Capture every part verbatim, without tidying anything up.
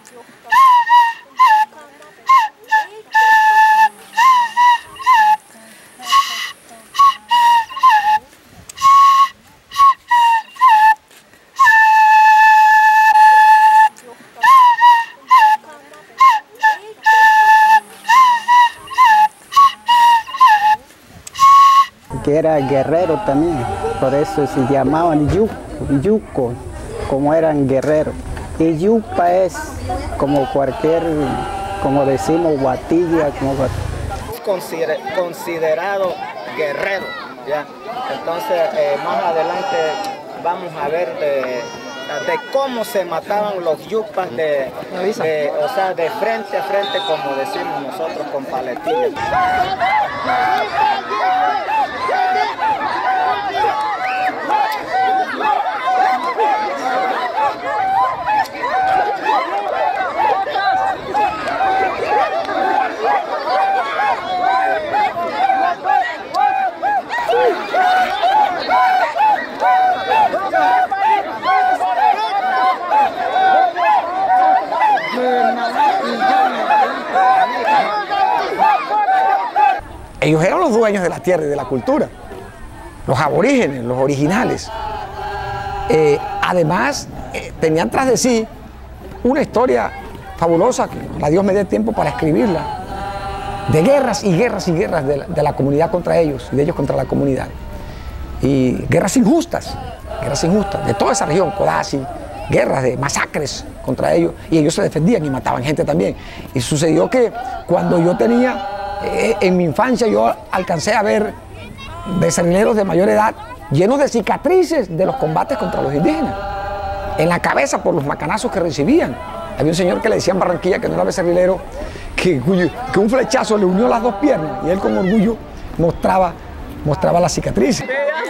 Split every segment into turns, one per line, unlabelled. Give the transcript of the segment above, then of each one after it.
Que era guerrero también, por eso se llamaban yuco, yuco, como eran guerreros. Y yupa es como cualquier, como decimos, guatilla, como
Consider, considerado guerrero, ¿ya? Entonces, eh, más adelante vamos a ver de, de cómo se mataban los yupas, de, de, o sea, de frente a frente, como decimos nosotros, con paletillas.
Ellos eran los dueños de la tierra y de la cultura, los aborígenes, los originales. Eh, además, eh, tenían tras de sí una historia fabulosa, que a Dios me dé tiempo para escribirla, de guerras y guerras y guerras de la, de la comunidad contra ellos y de ellos contra la comunidad. Y guerras injustas, guerras injustas, de toda esa región, Codazzi, guerras de masacres contra ellos, y ellos se defendían y mataban gente también. Y sucedió que cuando yo tenía, eh, en mi infancia, yo alcancé a ver becerrileros de mayor edad llenos de cicatrices de los combates contra los indígenas, en la cabeza por los macanazos que recibían. Había un señor que le decía en Barranquilla, que no era becerrilero, que, que un flechazo le unió las dos piernas, y él con orgullo mostraba, mostraba las cicatrices.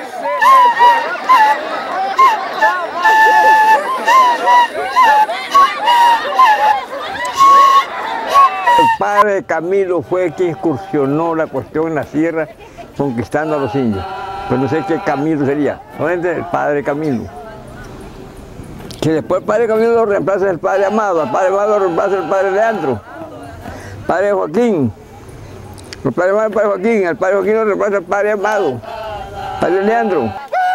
El padre Camilo fue quien incursionó la cuestión en la sierra, conquistando a los indios. Pero no sé qué Camilo sería, solamente el padre Camilo. Que después el padre Camilo lo reemplaza el padre Amado, al padre Amado lo reemplaza el padre Leandro, el padre Joaquín, el padre Amado el padre Joaquín, el padre Joaquín lo reemplaza el padre Amado, el padre Leandro.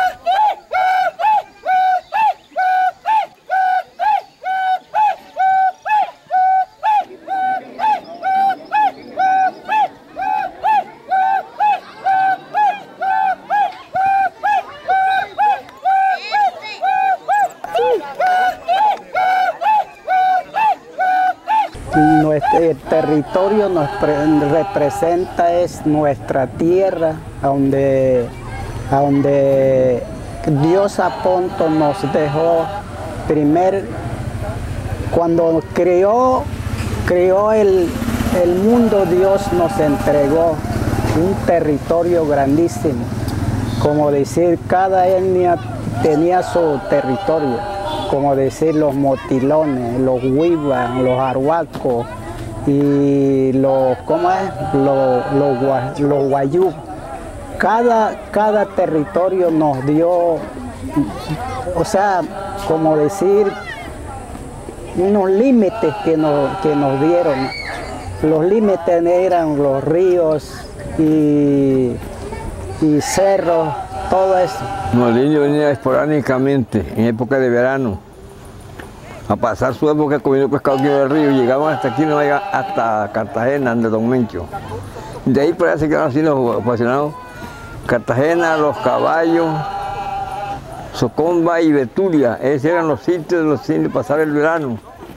El territorio nos representa es nuestra tierra, donde, donde Dios a punto nos dejó primer, cuando creó, creó el, el mundo, Dios nos entregó un territorio grandísimo, como decir, cada etnia tenía su territorio, como decir los motilones, los huivas, los arhuacos, y los, ¿cómo es? Los, los, los guayú. Cada, cada territorio nos dio, o sea, como decir, unos límites que nos, que nos dieron. Los límites eran los ríos y, y cerros, todo eso.
Los indios venían esporádicamente, en época de verano, a pasar su época comiendo pescado aquí del río, y llegaban hasta aquí, no llega hasta Cartagena, de Don Mencho. De ahí por ahí se quedaron así los apasionados. Cartagena, Los Caballos, Socomba y Betulia, esos eran los sitios de los indios pasar el verano.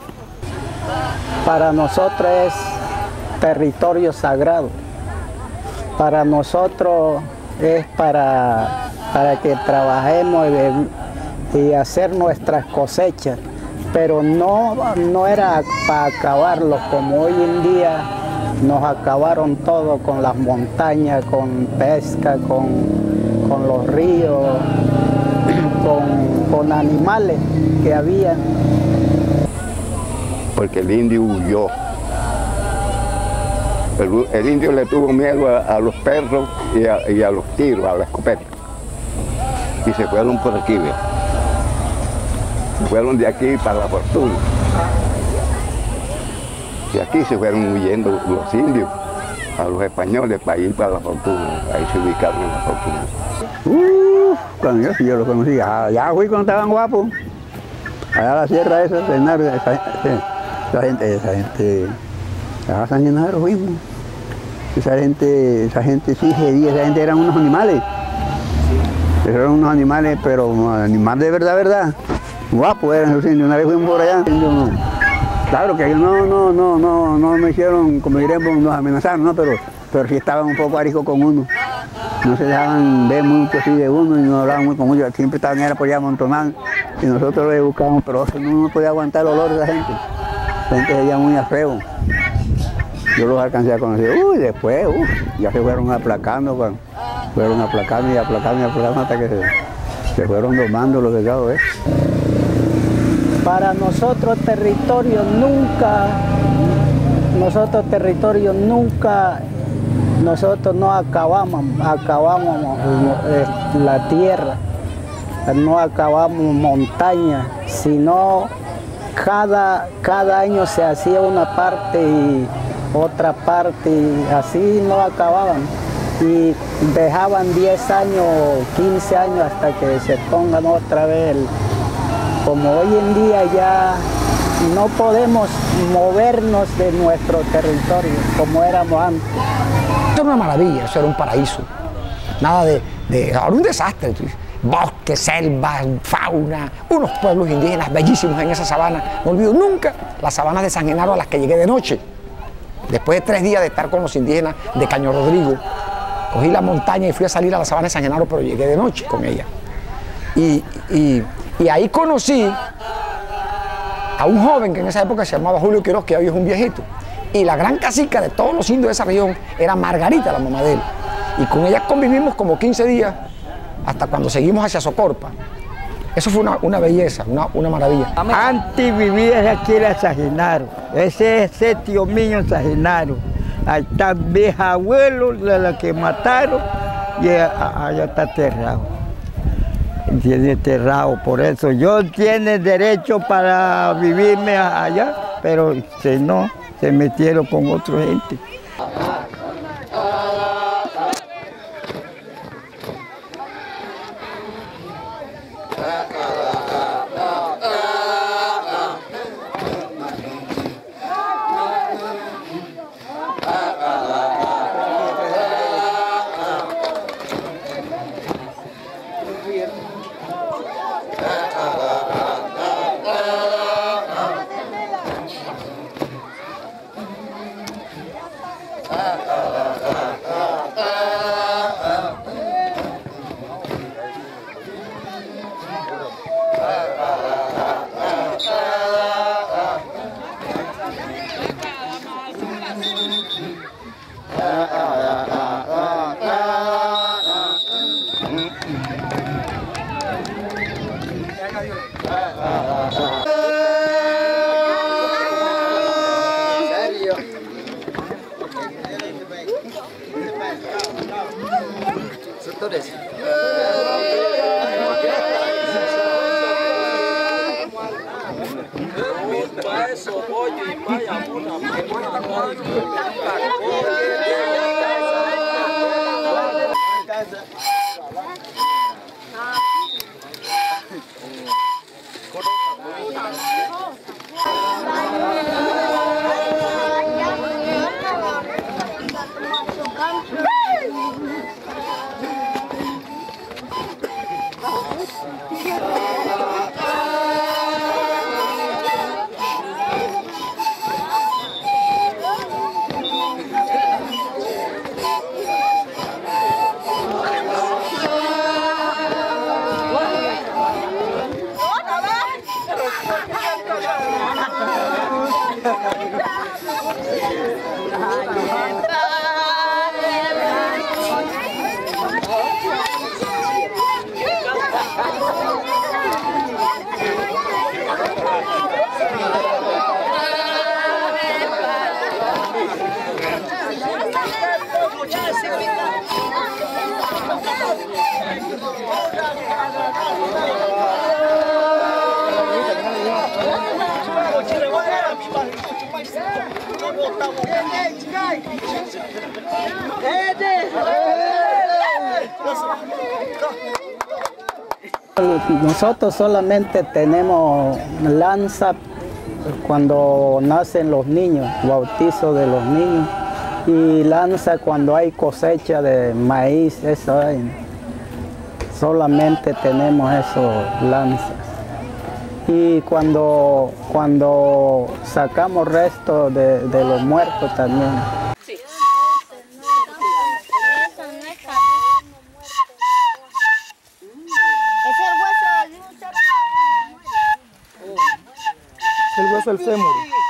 Para nosotros es territorio sagrado. Para nosotros es para, para que trabajemos y, y hacer nuestras cosechas. Pero no, no era para acabarlo, como hoy en día nos acabaron todo con las montañas, con pesca, con, con los ríos, con, con animales que había.
Porque el indio huyó. El, el indio le tuvo miedo a, a los perros y a, y a los tiros, a la escopeta. Y se fueron por aquí, ¿ve? Fueron de aquí para la fortuna. De aquí se fueron huyendo los indios a los españoles para ir para La Fortuna. Ahí se ubicaron en La Fortuna.
Uh, cuando yo, yo lo conocí, allá fui cuando estaban guapos. Allá a la sierra esa, San Genaro, esa, esa gente, esa gente, allá San Genaro fuimos. Esa gente, esa gente sí, esa gente eran unos animales. Eran unos animales, pero animales de verdad, verdad. Guapos eran esos indios. Una vez fuimos por allá. Claro que no, no, no, no, no me hicieron, como diremos, nos amenazaron, ¿no? Pero, pero sí estaban un poco ariscos con uno. No se dejaban ver mucho así de uno y no hablaban muy con uno. Siempre estaban era por allá amontonados y nosotros les buscábamos, pero no, no podía aguantar el olor de la gente. La gente se veía muy feo. Yo los alcancé a conocer. Uy, después, uy, ya se fueron aplacando, pues, fueron aplacando y aplacando y aplacando hasta que se, se fueron domando los delgados, ¿eh?
Para nosotros territorio nunca, nosotros territorio nunca, nosotros no acabamos, acabamos la tierra, no acabamos montaña, sino cada, cada año se hacía una parte y otra parte, y así no acababan. Y dejaban diez años, quince años hasta que se pongan otra vez el... Como hoy en día ya no podemos movernos de nuestro territorio como éramos antes.
Eso era una maravilla, eso era un paraíso. Nada de, de ahora un desastre. Bosques, selvas, fauna, unos pueblos indígenas bellísimos en esa sabana. No olvido nunca las sabanas de San Genaro a las que llegué de noche. Después de tres días de estar con los indígenas de Caño Rodrigo, cogí la montaña y fui a salir a la sabana de San Genaro, pero llegué de noche con ella. Y, y, y ahí conocí a un joven que en esa época se llamaba Julio Quiroz, que hoy es un viejito. Y la gran cacica de todos los indios de esa región era Margarita, la mamá de él. Y con ella convivimos como quince días hasta cuando seguimos hacia Socorpa. Eso fue una, una belleza, una, una maravilla.
Antes vivía aquí en San Genaro. Ese es el tío mío en San Genaro. Ahí está bisabuelo de la que mataron y allá está enterrado. Tiene enterrado, por eso yo tiene derecho para vivirme allá, pero si no, se metieron con otra gente.
Nosotros solamente tenemos lanza cuando nacen los niños, bautizo de los niños, y lanza cuando hay cosecha de maíz, eso hay. Solamente tenemos esos lanzas. Y cuando, cuando sacamos restos de, de los muertos también.
El hueso del fémur.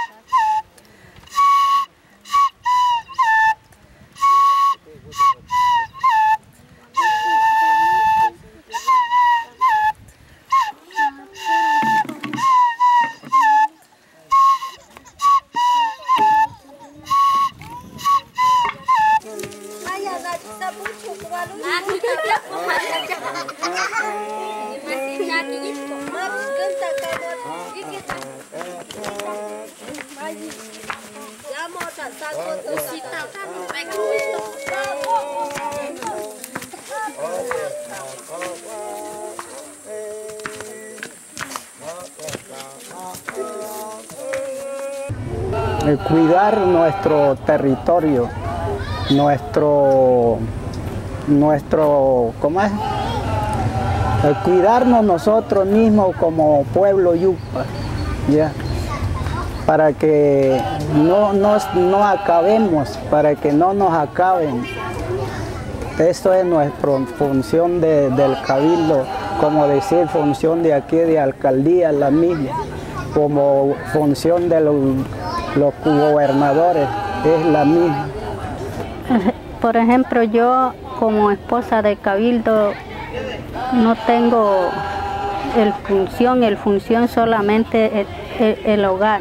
El cuidar nuestro territorio, nuestro, nuestro, ¿cómo es? El cuidarnos nosotros mismos como pueblo yupa, ¿ya? Para que no, no, no acabemos, para que no nos acaben. Eso es nuestra función de, del cabildo, como decir, función de aquí de alcaldía, la misma, como función de los, los gobernadores, es la misma.
Por ejemplo, yo como esposa de cabildo no tengo el función, el función solamente el, el, el hogar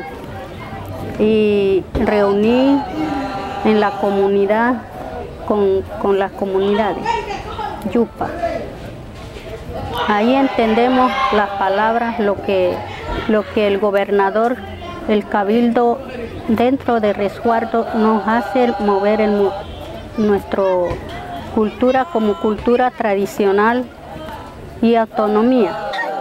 y reunir en la comunidad con, con las comunidades yupa. Ahí entendemos las palabras, lo que, lo que el gobernador, el cabildo dentro de resguardo nos hace mover el, nuestra cultura como cultura tradicional y autonomía.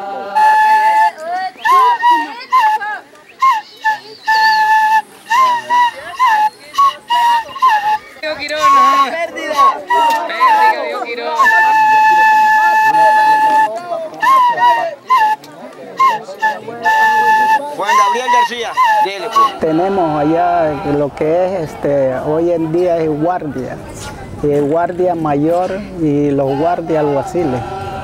Juan Gabriel García, dile pues.
Tenemos allá lo que es este, hoy en día es guardia, el guardia mayor y los guardias alguaciles.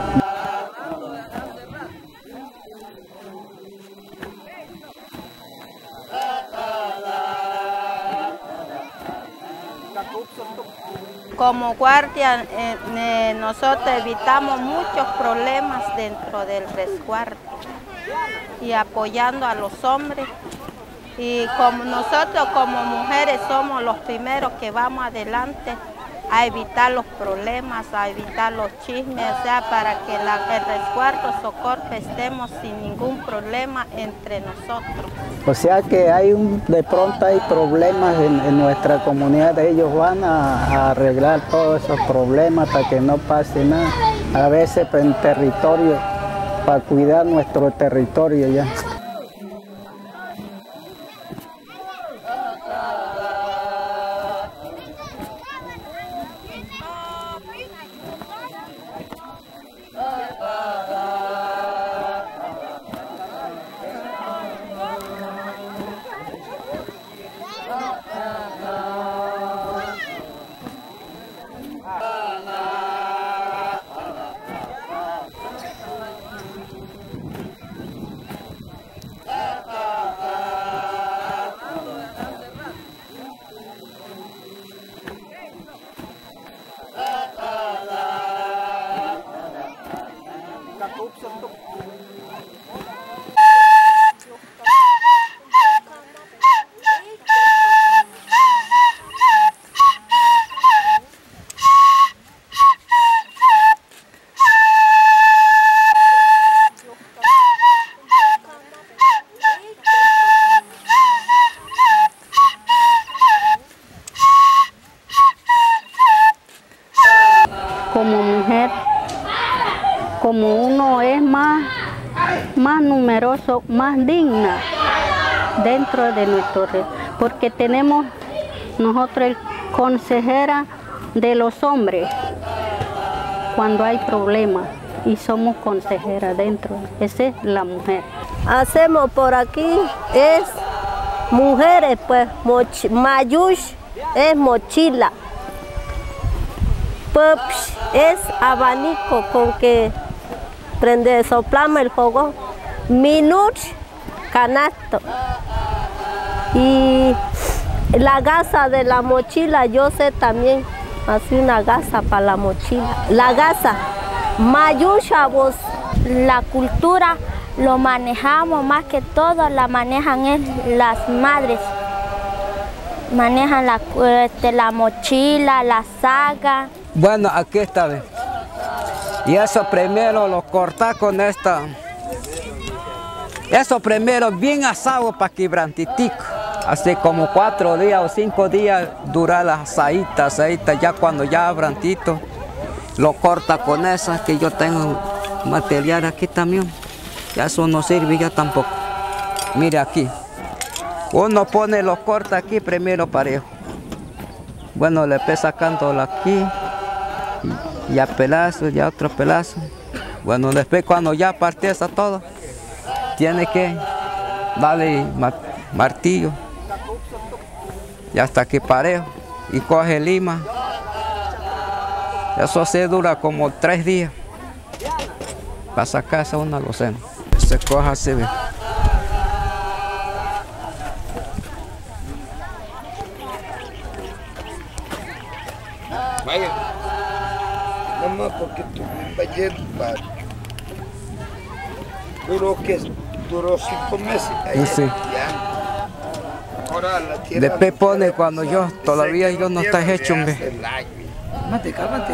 Como guardia, eh, eh, nosotros evitamos muchos problemas dentro del resguardo y apoyando a los hombres. Y como nosotros como mujeres somos los primeros que vamos adelante a evitar los problemas, a evitar los chismes, o sea, para que la, el resguardo Socorro estemos sin ningún problema entre nosotros.
O sea que hay un, de pronto hay problemas en, en nuestra comunidad, ellos van a, a arreglar todos esos problemas para que no pase nada, a veces en territorio, para cuidar nuestro territorio ya.
como uno es más, más numeroso, más digna dentro de nuestro red, porque tenemos nosotros el consejera de los hombres cuando hay problemas y somos consejeras dentro, esa es la mujer.
Hacemos por aquí es mujeres, pues mayush es mochila, pups es abanico con que prende, soplamos el fogón, minuch canasto y la gasa de la mochila, yo sé también hacer una gasa para la mochila. La gasa, mayusha, vos, la cultura lo manejamos más que todo, la manejan es las madres. Manejan la, este, la mochila, la saga.
Bueno, aquí está. ¿Ve? Y eso primero lo corta con esta. Eso primero bien asado para quebrantitico. Así como cuatro días o cinco días dura la asadita, asadita. Ya cuando ya abrantito, lo corta con esas que yo tengo material aquí también. Ya eso no sirve ya tampoco. Mire aquí. Uno pone, lo corta aquí primero parejo. Bueno, le ve sacándolo aquí. Y ya pedazo, ya otro pedazo. Bueno, después cuando ya parte eso todo, tiene que darle martillo. Ya hasta aquí parejo. Y coge lima. Eso se dura como tres días. Para sacar esa una locena. Se coge así, ve.
Vaya, nada más porque tu ayer duró que duró cinco meses. Ayer,
sí.
Ya. Ahora la tierra.
Después pone cuando yo todavía yo no está hecho, hombre.
Cálmate, cálmate.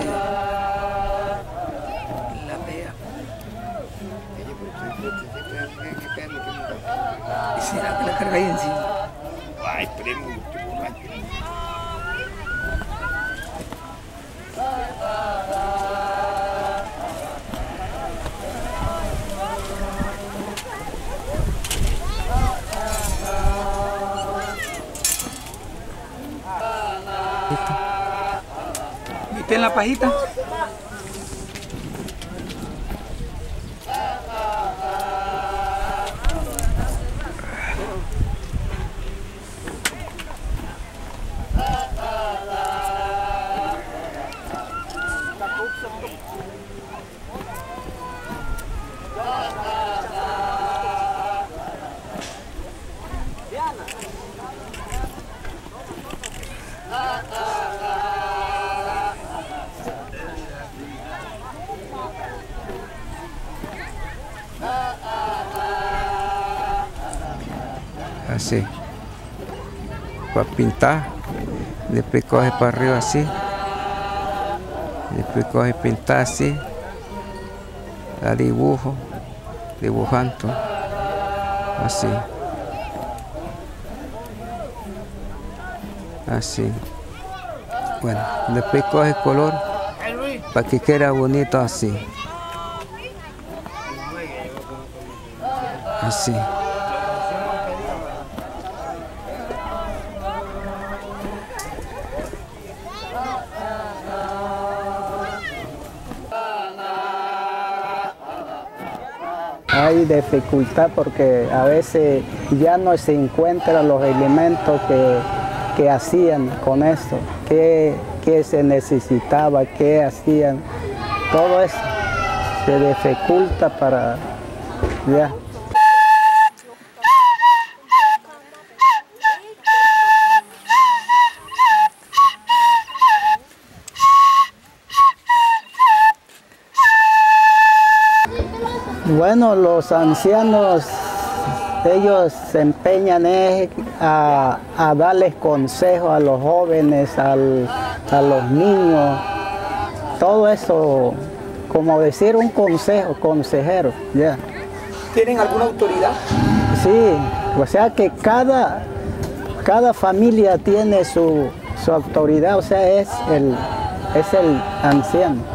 ¿Y será que la carga ahí encima?
Ay, primo,
¿Viste en la pajita?
Así, para pintar, después coge para arriba así, después coge pintar así, la dibujo, dibujando, así, así, bueno, después coge color para que quede bonito así, así.
Hay dificultad porque a veces ya no se encuentran los elementos que, que hacían con esto, qué, qué se necesitaba, qué hacían, todo eso se dificulta para ya. Bueno, los ancianos, ellos se empeñan es a, a darles consejos a los jóvenes, al, a los niños, todo eso, como decir un consejo, consejero, ya.
¿Tienen alguna autoridad?
Sí, o sea que cada, cada familia tiene su, su autoridad, o sea, es el, es el anciano.